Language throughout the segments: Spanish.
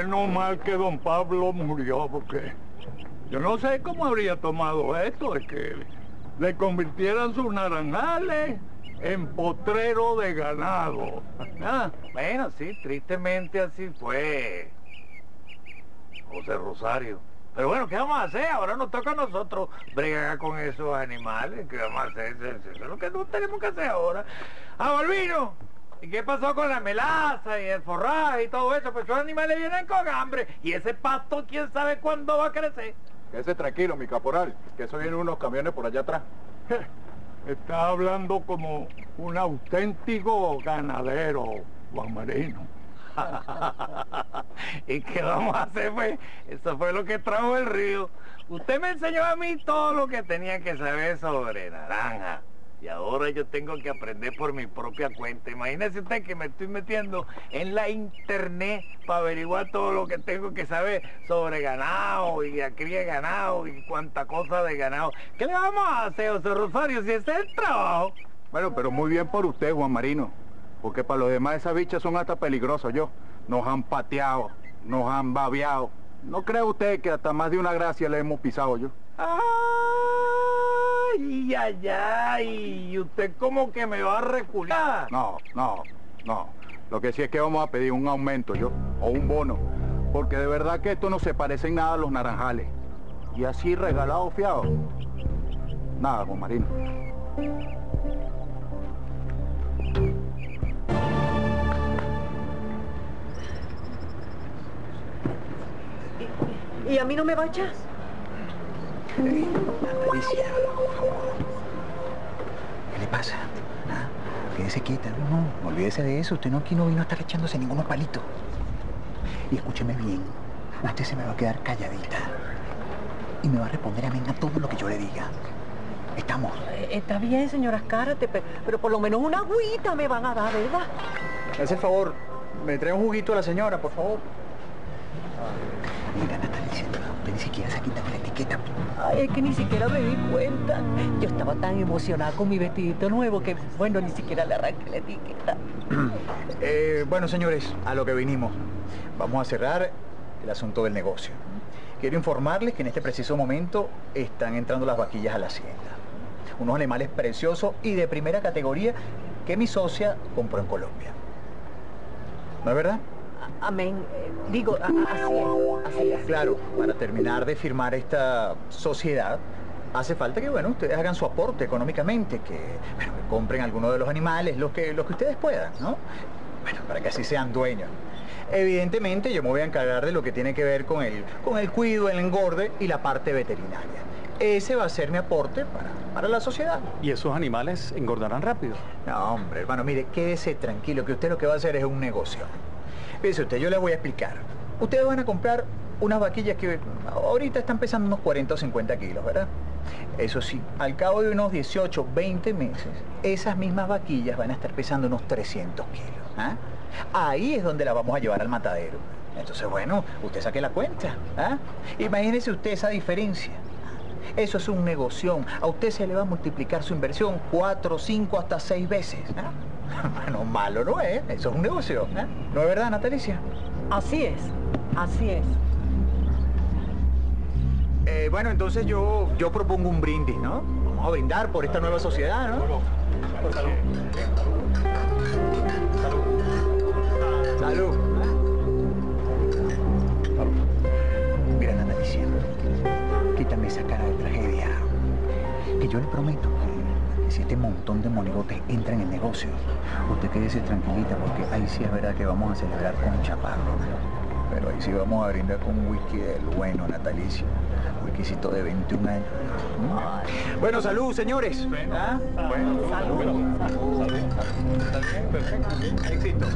Menos mal que don Pablo murió, porque yo no sé cómo habría tomado esto, de que le convirtieran sus naranjales en potrero de ganado. Ah, bueno, sí, tristemente así fue, José Rosario. Pero bueno, ¿qué vamos a hacer? Ahora nos toca a nosotros bregar con esos animales. ¿Qué vamos a hacer? Eso es lo que no tenemos que hacer ahora. ¡Ah, Balbino! ¿Y qué pasó con la melaza y el forraje y todo eso? Pues esos animales vienen con hambre. Y ese pasto, quién sabe cuándo va a crecer. Quédese tranquilo, mi caporal, que eso vienen unos camiones por allá atrás. Está hablando como un auténtico ganadero, Juan Marino. ¿Y qué vamos a hacer, pues? Eso fue lo que trajo el río. Usted me enseñó a mí todo lo que tenía que saber sobre naranja. Y ahora yo tengo que aprender por mi propia cuenta. Imagínese usted que me estoy metiendo en la internet para averiguar todo lo que tengo que saber sobre ganado y la cría de ganado y cuánta cosa de ganado. ¿Qué le vamos a hacer, José Rosario, si ese es el trabajo? Bueno, pero muy bien por usted, Juan Marino. Porque para los demás esas bichas son hasta peligrosas, yo. Nos han pateado, nos han babeado. ¿No cree usted que hasta más de una gracia le hemos pisado yo? ¡Ay, ay, ay! ¿Y usted cómo que me va a recular? No. Lo que sí es que vamos a pedir un aumento, yo, o un bono. Porque de verdad que esto no se parece en nada a los naranjales. Y así regalado, fiado. Nada, Juan Marino. ¿Y a mí no me va a echar? Alicia, por favor. ¿Qué le pasa? ¿Ah? Quédese quieta. No, olvídese de eso. Usted aquí no vino a estar echándose ningunos palitos. Y escúcheme bien. Usted se me va a quedar calladita. Y me va a responder amén a todo lo que yo le diga. ¿Estamos? Está bien, señora Azcárate, pero por lo menos una agüita me van a dar, ¿verdad? Me hace el favor. Me trae un juguito a la señora, por favor. Mira, Natalicia, usted ni siquiera se ha quitado la etiqueta. Ay, es que ni siquiera me di cuenta. Yo estaba tan emocionada con mi vestidito nuevo que, bueno, ni siquiera le arranqué la etiqueta. Bueno, señores, a lo que vinimos. Vamos a cerrar el asunto del negocio. Quiero informarles que en este preciso momento están entrando las vaquillas a la hacienda. Unos animales preciosos y de primera categoría que mi socia compró en Colombia. ¿No es verdad? Amén. Digo, así es. Claro, para terminar de firmar esta sociedad, hace falta que, bueno, ustedes hagan su aporte económicamente, que compren alguno de los animales, los que ustedes puedan, ¿no? Bueno, para que así sean dueños. Evidentemente, yo me voy a encargar de lo que tiene que ver con el cuido, el engorde y la parte veterinaria. Ese va a ser mi aporte para la sociedad. ¿Y esos animales engordarán rápido? No, hombre, hermano, mire, quédese tranquilo, que usted lo que va a hacer es un negocio. Fíjese usted, yo les voy a explicar. Ustedes van a comprar unas vaquillas que ahorita están pesando unos 40 o 50 kilos, ¿verdad? Eso sí, al cabo de unos 18, 20 meses, esas mismas vaquillas van a estar pesando unos 300 kilos. ¿Ah? Ahí es donde la vamos a llevar al matadero. Entonces, bueno, usted saque la cuenta. ¿Ah? Imagínese usted esa diferencia. Eso es un negocio. A usted se le va a multiplicar su inversión 4, 5, hasta 6 veces. ¿Ah? Bueno, malo no es. Eso es un negocio. ¿Eh? ¿No es verdad, Natalicia? Así es. Bueno, entonces yo propongo un brindis, ¿no? Vamos a brindar por esta nueva sociedad, ¿no? Salud. Salud. Mira, Natalicia, quítame esa cara de tragedia. Que yo le prometo que si este montón de monigotes entra en el negocio, usted quédese tranquilita, porque ahí sí es verdad que vamos a celebrar con chaparro. Pero ahí sí vamos a brindar con un whisky del bueno, Natalicia. Un whiskycito de 21 años. Bueno, salud, señores. ¿Ah? Bueno, salud. Está bien, perfecto. Éxito.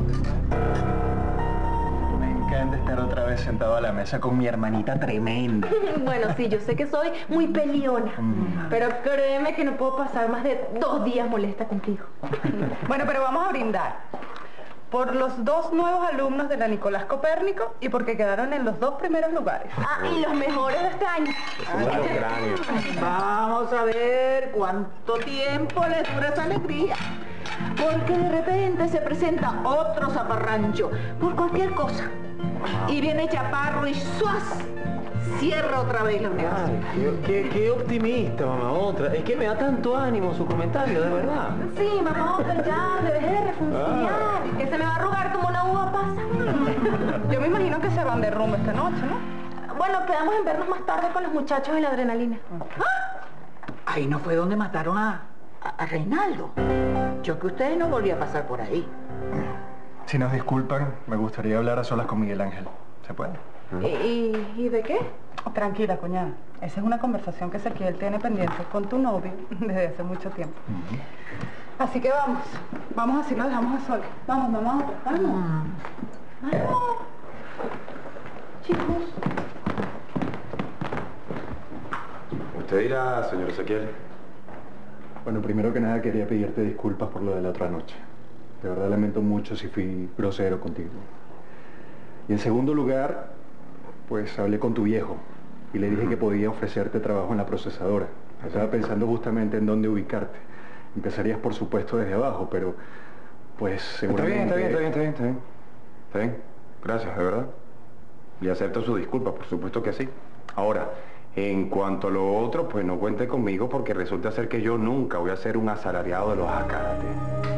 Me encanta estar otra vez sentado a la mesa con mi hermanita tremenda. Bueno, sí, yo sé que soy muy peleona, pero créeme que no puedo pasar más de 2 días molesta contigo. Bueno, pero vamos a brindar por los 2 nuevos alumnos de la Nicolás Copérnico y porque quedaron en los 2 primeros lugares. Ah, y los mejores de este año. Vamos a ver cuánto tiempo les dura esa alegría. Porque de repente se presenta otro zaparrancho por cualquier cosa. Y viene Chaparro y ¡suas! Cierra otra vez la universidad. Ay, qué optimista, mamá otra. Es que me da tanto ánimo su comentario, de verdad. Sí, mamá, otra, ya, debes de refuncionar. Que se me va a arrugar como una uva pasa. Yo me imagino que se van de rumbo esta noche, ¿no? Bueno, quedamos en vernos más tarde con los muchachos de la adrenalina. Ahí no fue donde mataron a Reinaldo. Yo que ustedes no volví a pasar por ahí. Si nos disculpan, me gustaría hablar a solas con Miguel Ángel. ¿Se puede? ¿Y de qué? Tranquila, cuñada. Esa es una conversación que Ezequiel tiene pendiente con tu novio desde hace mucho tiempo. Así que vamos. Vamos, así lo dejamos a solas. Vamos, mamá, vamos. Vamos. Chicos. Usted dirá, señor Ezequiel. Bueno, primero que nada quería pedirte disculpas por lo de la otra noche. De verdad lamento mucho si fui grosero contigo. Y en segundo lugar, pues hablé con tu viejo y le dije que podía ofrecerte trabajo en la procesadora. Estaba pensando justamente en dónde ubicarte. Empezarías, por supuesto, desde abajo, pero pues seguramente... Está bien. Gracias, de verdad. Y acepto su disculpa, por supuesto que sí. Ahora, en cuanto a lo otro, pues no cuente conmigo porque resulta ser que yo nunca voy a ser un asalariado de los Acates.